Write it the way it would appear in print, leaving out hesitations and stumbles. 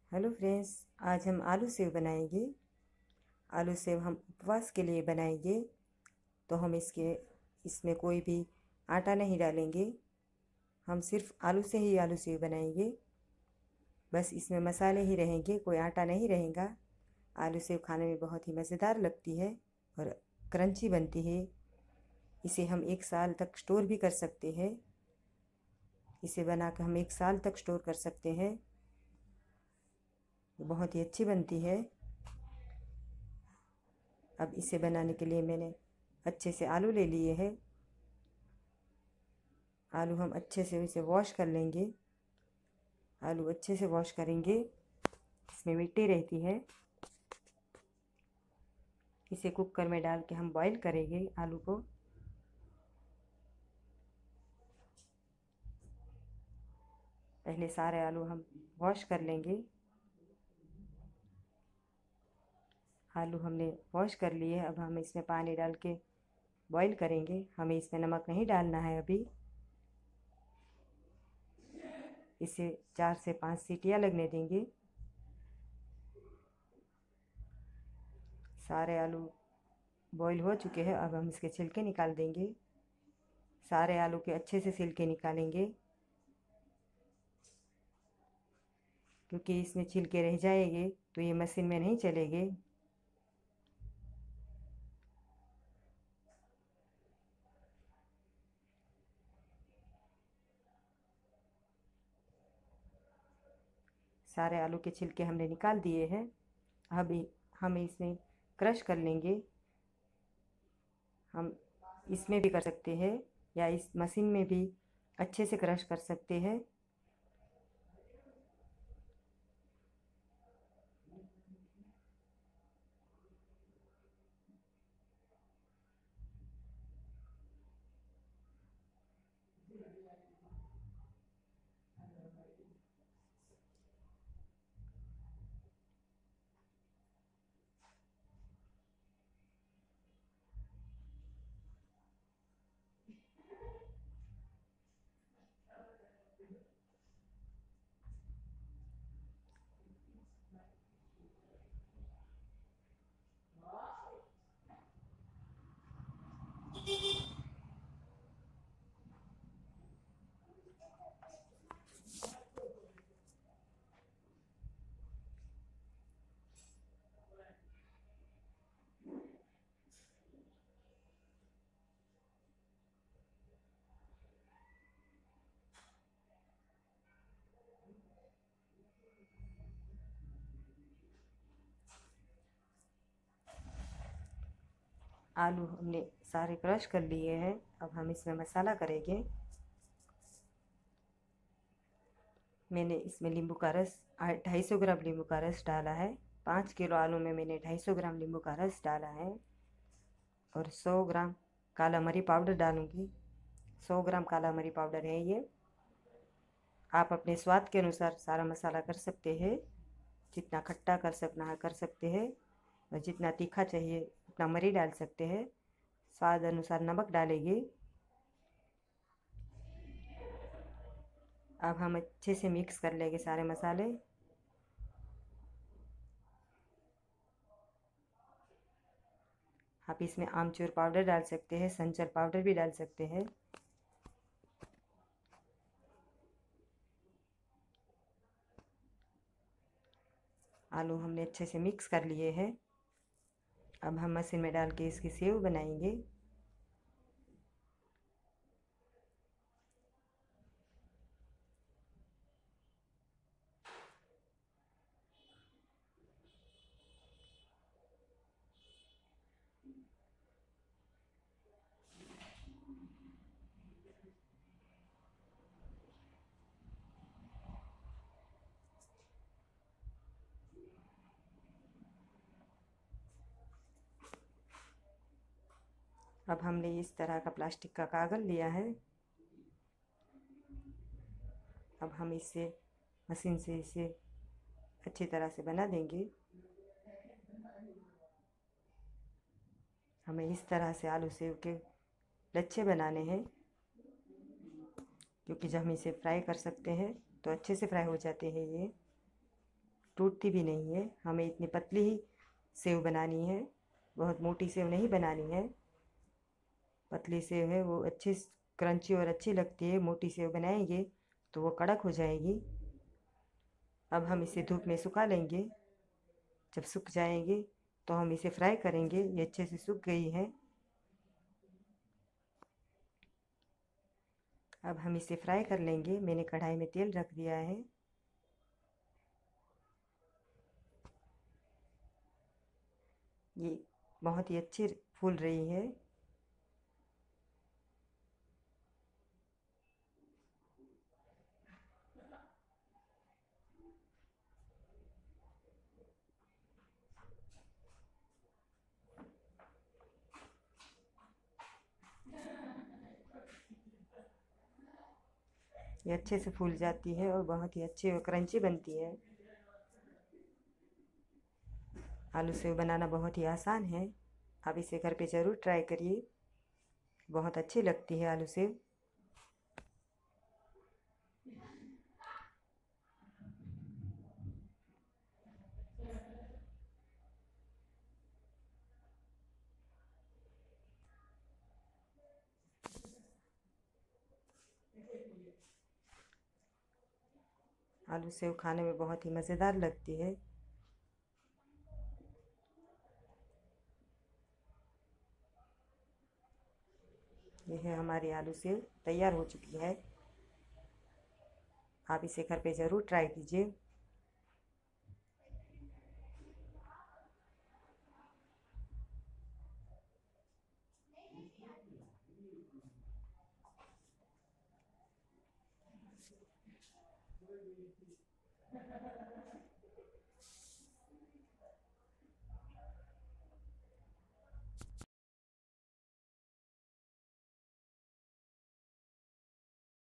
Hello friends, आज हम आलू सेव बनाएंगे। आलू सेव हम उपवास के लिए बनाएंगे। तो हम इसमें कोई भी आटा नहीं डालेंगे। हम सिर्फ आलू से ही आलू सेव बनाएंगे। बस इसमें मसाले ही रहेंगे, कोई आटा नहीं रहेगा। आलू सेव खाने में बहुत ही मज़ेदार लगती है और क्रंची बनती है। इसे हम 1 साल तक स्टोर भी कर सकते हैं। इसे बनाकर हम 1 साल तक स्टोर कर सकते हैं। बहुत ही अच्छी बनती है। अब इसे बनाने के लिए मैंने अच्छे से आलू ले लिए हैं। आलू हम अच्छे से इसे वॉश कर लेंगे। आलू अच्छे से वॉश करेंगे, इसमें मिट्टी रहती है। इसे कुकर में डाल के हम बॉईल करेंगे आलू को। पहले सारे आलू हम वॉश कर लेंगे। आलू हमने वॉश कर लिए। अब हम इसमें पानी डाल के बॉईल करेंगे। हमें इसमें नमक नहीं डालना है अभी। इसे 4 से 5 सीटियाँ लगने देंगे। सारे आलू बॉईल हो चुके हैं। अब हम इसके छिलके निकाल देंगे। सारे आलू के अच्छे से छिलके निकालेंगे, क्योंकि इसमें छिलके रह जाएंगे तो ये मशीन में नहीं चलेंगे। सारे आलू के छिलके हमने निकाल दिए हैं। अब हम इसमें क्रश कर लेंगे। हम इसमें भी कर सकते हैं या इस मशीन में भी अच्छे से क्रश कर सकते हैं। आलू हमने सारे क्रश कर लिए हैं। अब हम इसमें मसाला करेंगे। मैंने इसमें नींबू का रस 250 ग्राम नींबू का रस डाला है। 5 किलो आलू में मैंने 250 ग्राम नींबू का रस डाला है। और 100 ग्राम काला मरी पाउडर डालूँगी। 100 ग्राम काला मरी पाउडर है ये। आप अपने स्वाद के अनुसार सारा मसाला कर सकते हैं। जितना खट्टा कर सकना है कर सकते हैं, और जितना तीखा चाहिए उतना मरी डाल सकते हैं। स्वाद अनुसार नमक डालेंगे। अब हम अच्छे से मिक्स कर लेंगे सारे मसाले। आप इसमें आमचूर पाउडर डाल सकते हैं, संचल पाउडर भी डाल सकते हैं। आलू हमने अच्छे से मिक्स कर लिए हैं। अब हम मशीन में डाल के इसकी सेव बनाएंगे। अब हमने इस तरह का प्लास्टिक का कागज़ लिया है। अब हम इसे मशीन से इसे अच्छी तरह से बना देंगे। हमें इस तरह से आलू सेव के लच्छे बनाने हैं, क्योंकि जब हम इसे फ्राई कर सकते हैं तो अच्छे से फ्राई हो जाते हैं ये। टूटती भी नहीं है। हमें इतनी पतली ही सेव बनानी है, बहुत मोटी सेव नहीं बनानी है। पतली सेव है वो अच्छी क्रंची और अच्छी लगती है। मोटी सेव बनाएंगे तो वो कड़क हो जाएगी। अब हम इसे धूप में सुखा लेंगे। जब सूख जाएंगे तो हम इसे फ्राई करेंगे। ये अच्छे से सूख गई है। अब हम इसे फ्राई कर लेंगे। मैंने कढ़ाई में तेल रख दिया है। ये बहुत ही अच्छी फूल रही है। ये अच्छे से फूल जाती है और बहुत ही अच्छी और क्रंची बनती है। आलू सेव बनाना बहुत ही आसान है। आप इसे घर पे ज़रूर ट्राई करिए। बहुत अच्छी लगती है आलू सेव। आलू सेव खाने में बहुत ही मज़ेदार लगती है। यह है हमारी आलू सेव तैयार हो चुकी है। आप इसे घर पे ज़रूर ट्राई कीजिए।